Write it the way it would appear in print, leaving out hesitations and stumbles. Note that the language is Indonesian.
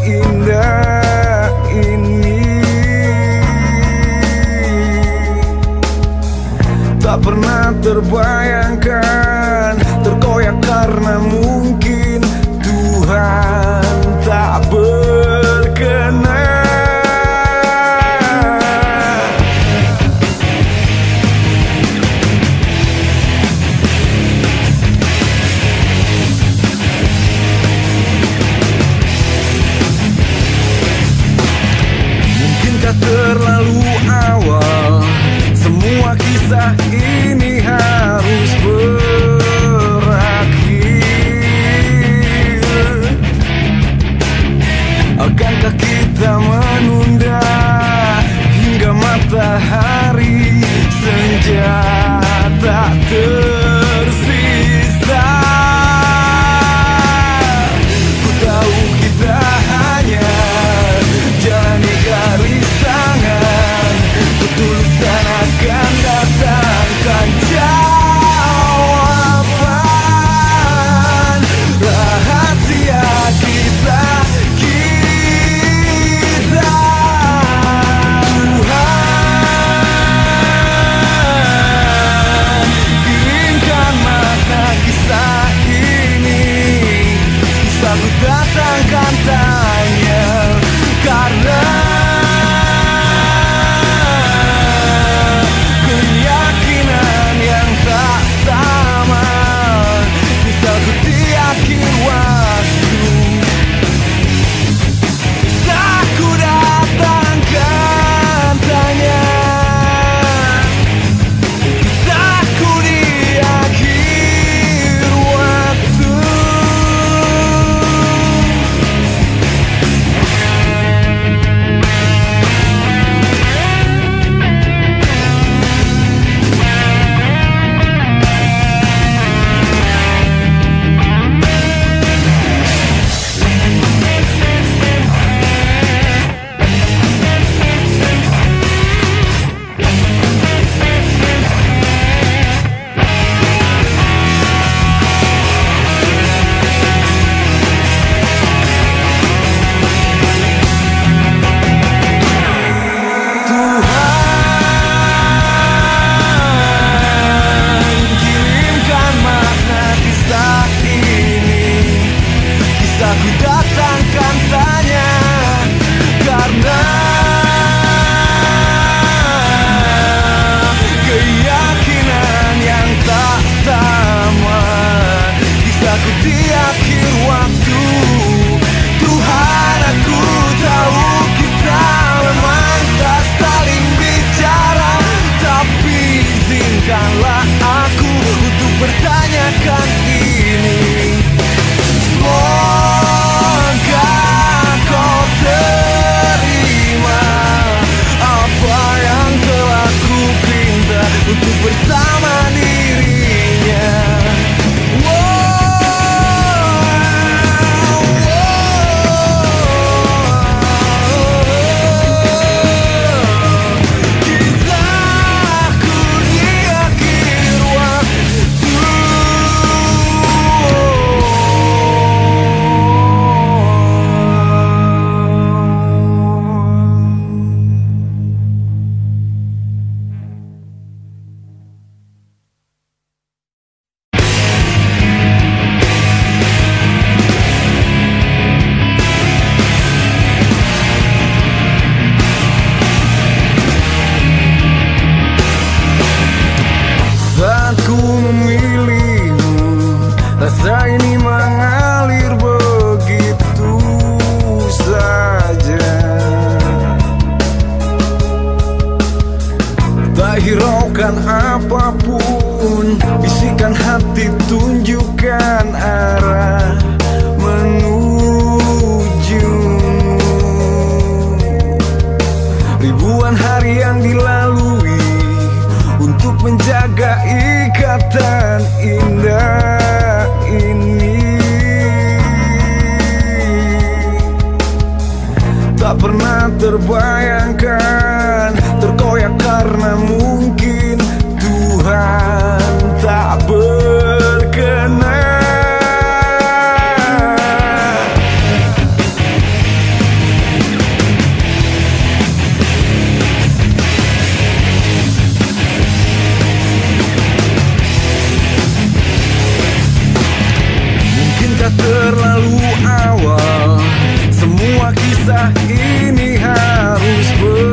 indah ini. Tak pernah terbayangkan, terkoyak karena mungkin Tuhan tak berkenan. Terlalu awal, semua kisah ini harus berakhir. Akankah kita menunda hingga matahari senja tak tersisa? Ku tahu kita hanya jalani garis tangan, ketulusan akan datangkan jawaban rahasia kisah kita. Tuhan, kirimkan makna kisah ini, kisahku datangkan tanya karena keyakinan yang tak sama, kisahku di akhir waktu. Kisahku datangkan tanya, kisahku di akhir waktu. Kisahku datangkan tanya karena keyakinan yang tak sama, kisahku di akhir waktu. Tuhan, aku tahu kita memang tak saling bicara, tapi izinkanlah aku untuk bertanyakan ini. Semoga kau terima apa yang telah ku pinta untuk bersama dirinya. Kisahku di akhir waktu. Saat ku memilihmu, rasa ini mengalir begitu saja. Tak hiraukan apapun, bisikan hati tunjukkan arah menujumu. Ribuan hari yang dilalui untuk menjaga ikatan indah ini. Tak pernah terbayangkan, terkoyak karena mungkin Tuhan tak berkenan. kisah ini harus berakhir.